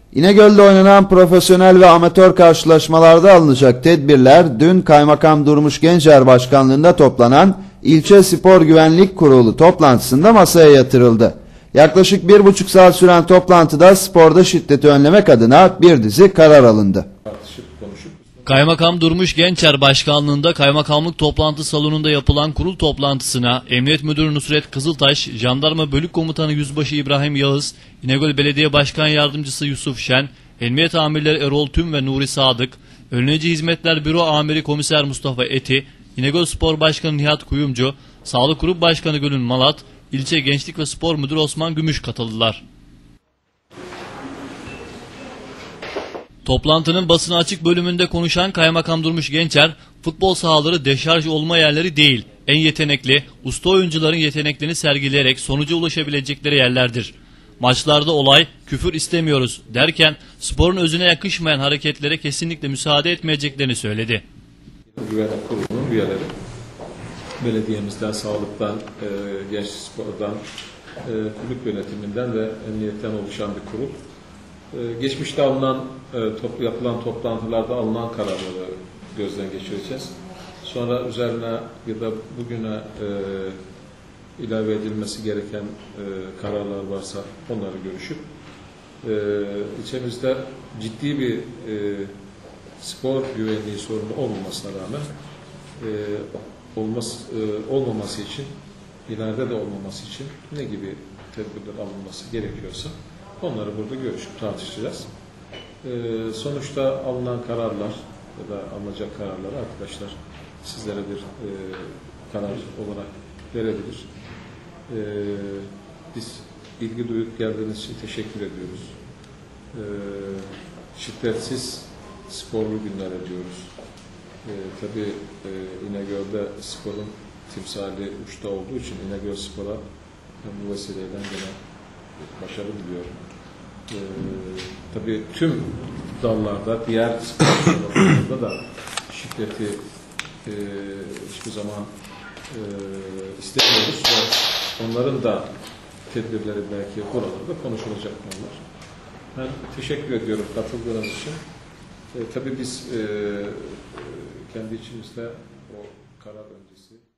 İnegöl'de oynanan profesyonel ve amatör karşılaşmalarda alınacak tedbirler dün Kaymakam Durmuş Gencer Başkanlığında toplanan İlçe Spor Güvenlik Kurulu toplantısında masaya yatırıldı. Yaklaşık 1,5 saat süren toplantıda sporda şiddeti önlemek adına bir dizi karar alındı. Kaymakam Durmuş Gencer Başkanlığında Kaymakamlık Toplantı Salonu'nda yapılan kurul toplantısına Emniyet Müdürü Nusret Kızıltaş, Jandarma Bölük Komutanı Yüzbaşı İbrahim Yağız, İnegöl Belediye Başkan Yardımcısı Yusuf Şen, Emniyet Amirleri Erol Tüm ve Nuri Sadık, Önleyici Hizmetler Büro Amiri Komiser Mustafa Eti, İnegöl Spor Başkanı Nihat Kuyumcu, Sağlık Grup Başkanı Gülün Malat, İlçe Gençlik ve Spor Müdürü Osman Gümüş katıldılar. Toplantının basına açık bölümünde konuşan Kaymakam Durmuş Gencer, futbol sahaları deşarj olma yerleri değil, en yetenekli, usta oyuncuların yeteneklerini sergileyerek sonuca ulaşabilecekleri yerlerdir. Maçlarda olay, küfür istemiyoruz derken sporun özüne yakışmayan hareketlere kesinlikle müsaade etmeyeceklerini söyledi. Güvenlik Kurulu'nun üyeleri, belediyemizden, sağlıktan, gençlik spordan, kulüp yönetiminden ve emniyetten oluşan bir kurul. Geçmişte yapılan toplantılarda alınan kararları gözden geçireceğiz. Sonra üzerine ya da bugüne ilave edilmesi gereken kararlar varsa onları görüşüp ilçemizde ciddi bir spor güvenliği sorunu olmamasına rağmen olmaması için, ileride de olmaması için ne gibi tedbirler alınması gerekiyorsa onları burada görüşüp tartışacağız. Sonuçta alınan kararlar ya da alınacak kararları arkadaşlar sizlere bir karar olarak verebilir. Biz ilgi duyup geldiğiniz için teşekkür ediyoruz. Şiddetsiz sporlu günler ediyoruz. Tabii İnegöl'de sporun timsali uçta olduğu için İnegöl Spor'a bu vesileyle gene başarı diliyorum. Tabii tüm dallarda, diğer spor dallarında da şiddeti hiçbir zaman istemiyoruz ve onların da tedbirleri belki buralarda konuşulacak konular. Ben teşekkür ediyorum katıldığınız için. Tabii biz kendi içimizde o karar öncesi